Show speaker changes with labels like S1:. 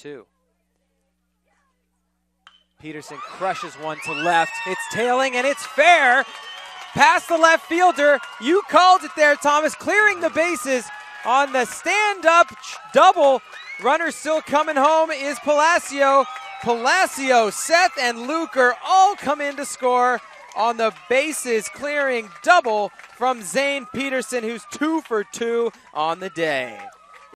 S1: 2. Peterson crushes one to left. It's tailing, and it's fair. Past the left fielder. You called it there, Thomas. Clearing the bases on the stand-up double. Runner still coming home is Palacio. Palacio, Seth, and Luker all come in to score on the bases clearing double from Zane Peterson, who's 2 for 2 on the day.